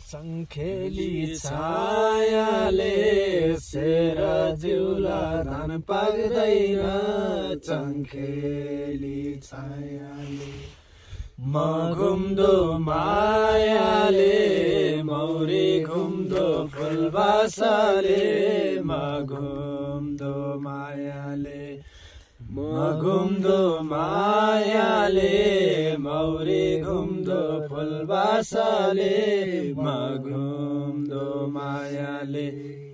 चङ्खेली छायाले शेर जिउला धान पाक्दैन चङ्खेली छायाले म घुम्दो मायाले मौरी घुम्दो फुलबासाले म घुम्दो मायाले म घुम्दो मायाले मौरी घुम्दो फुलबासाले म घुम्दो मायाले